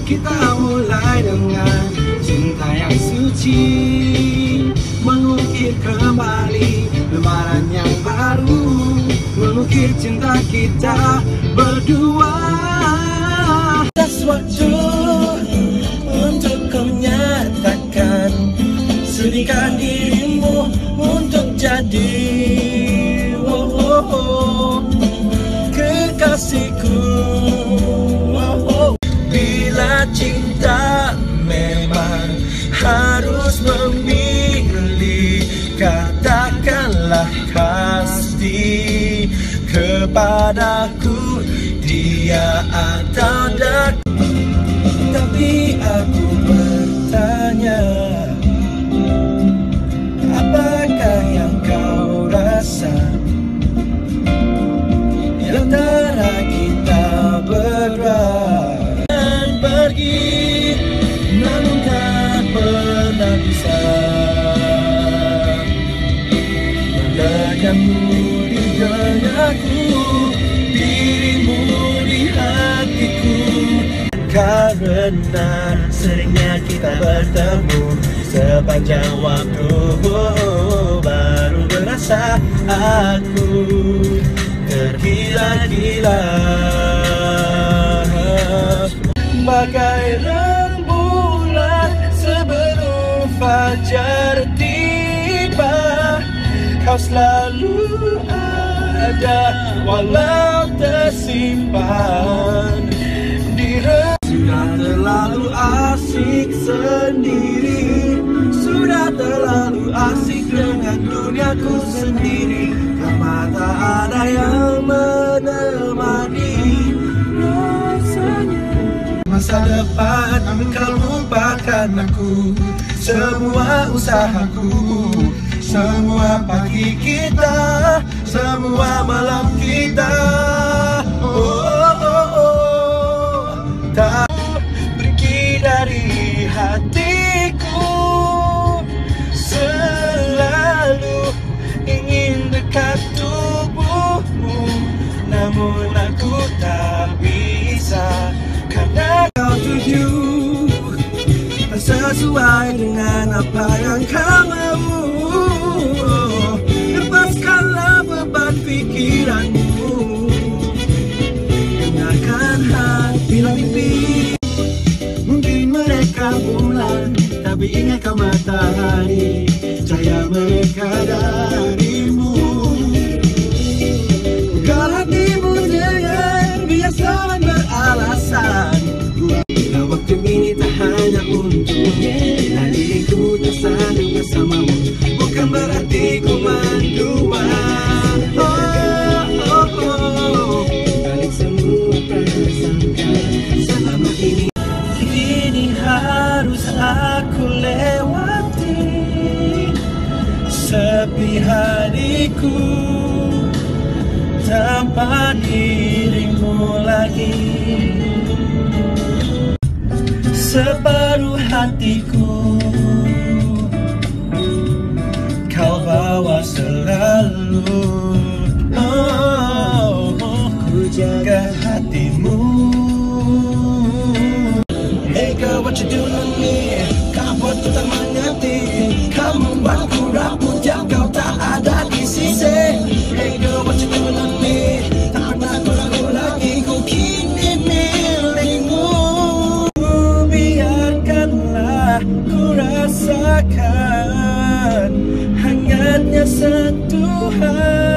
Kita mulai dengan cinta yang suci, mengukir kembali lembaran yang baru, mengukir cinta kita berdua. Sesuatu untuk kau nyatakan, sediakan dirimu untuk jadi kekasihku. Bila cinta memang harus memilih, katakanlah pasti kepadaku, dia atau dak. Tapi aku bertanya, apakah yang kau rasa di antara kita berdua? Dan pergi, namun tak pernah bisa mendekatmu di denganku, dirimu di hatiku. Karena seringnya kita bertemu sepanjang waktu, baru berasa aku tergila-gila. Bagai rembulan sebelum fajar tiba, kau selalu ada walau tersimpan di sudah terlalu asik sendiri, sudah terlalu asik dengan duniaku sendiri, karena tak ada yang menemani. Rasanya masa depan engkau lupakan aku, semua usahaku, semua pagi kita, semua malam kita. Tak pergi dari hatiku, selalu ingin dekat tubuhmu, namun aku tak bisa karena kau tuju tak sesuai dengan apa yang kau mau. Lepaskanlah beban pikiranmu, dengarkan hati mimpi. Mungkin mereka bulan, tapi ingat kau matahari, cahaya mereka darimu. Kalau hatimu dengan biasa beralasan, bila waktu ini tak hanya untukmu, bila diriku tak selalu bersamamu, bukan berarti ku mendua. Balik semua prasangka selama ini, kini harus aku lewati sepi hariku tanpa dirimu lagi. Separuh hatiku kau bawa selalu, ku jaga hatimu. Hey girl, what you doing to me? Kau buat ku tak mengerti, kau membuatku rapuh jika kau tak ada di sisi. Hey girl, what you doing to me? Tak pernah ku ragu lagi, ku kini milikmu. Biarkanlah ku rasakan hangatnya sentuhan